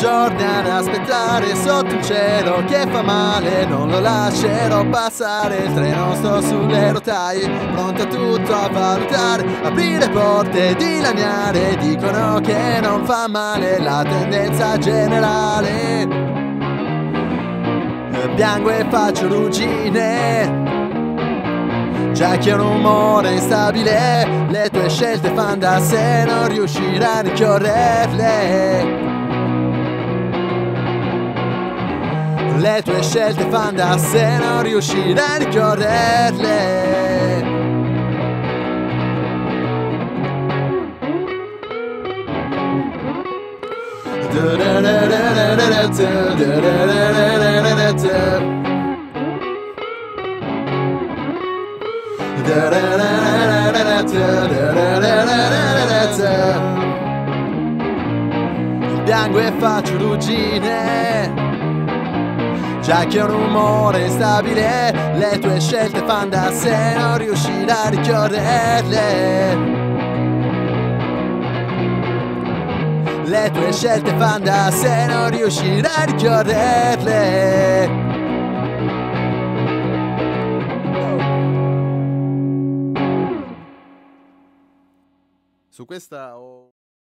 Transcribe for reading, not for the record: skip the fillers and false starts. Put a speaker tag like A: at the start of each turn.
A: giorni ad aspettare sotto un cielo che fa male, non lo lascerò passare. Il treno, sto sulle rotaie, pronto a tutto a valutare, aprire porte, dilaniare, dicono che non fa male la tendenza generale. Piango e faccio ruggine, già che è un umore instabile, le tue scelte fan da sé, non riuscirai a rincorrerle. Le tue scelte fan da sé, non riuscirai a rincorrerle. Piango e faccio ruggine, già che è un rumore instabile, le tue scelte fan da sé, non riuscirai a rincorrerle. Le tue scelte fan da sé, non riuscirai a rincorrerle. Su questa ho